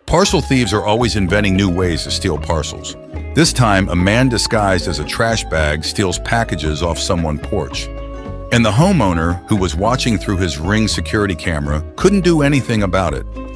Parcel thieves are always inventing new ways to steal parcels. This time, a man disguised as a trash bag steals packages off someone's porch. And the homeowner, who was watching through his Ring security camera, couldn't do anything about it.